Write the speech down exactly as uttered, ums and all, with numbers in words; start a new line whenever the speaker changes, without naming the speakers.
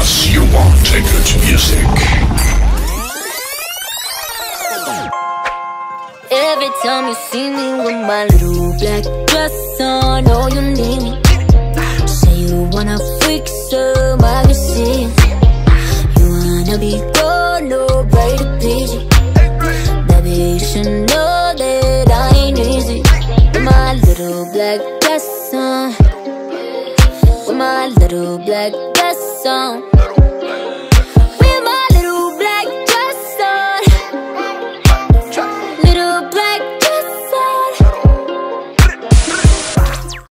Because you want a good music.
Every time you see me with my little black dress on, oh, you need me. Say you wanna freak some magazines. You wanna be gold, no rated P G. Baby, you should know that I ain't easy. With my little black dress on, with my little black dress on.